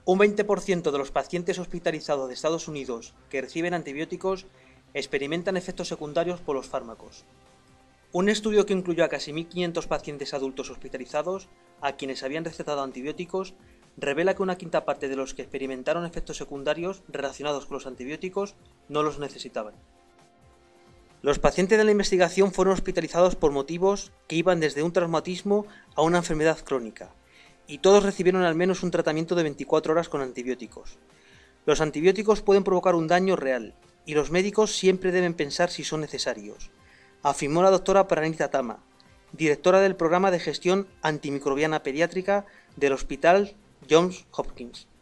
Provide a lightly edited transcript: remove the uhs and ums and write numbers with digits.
Un 20% de los pacientes hospitalizados de Estados Unidos que reciben antibióticos experimentan efectos secundarios por los fármacos. Un estudio que incluyó a casi 1.500 pacientes adultos hospitalizados a quienes habían recetado antibióticos revela que una quinta parte de los que experimentaron efectos secundarios relacionados con los antibióticos no los necesitaban. Los pacientes de la investigación fueron hospitalizados por motivos que iban desde un traumatismo a una enfermedad crónica, y todos recibieron al menos un tratamiento de 24 horas con antibióticos. Los antibióticos pueden provocar un daño real, y los médicos siempre deben pensar si son necesarios, afirmó la doctora Pranita Tama, directora del programa de gestión antimicrobiana pediátrica del Hospital Johns Hopkins.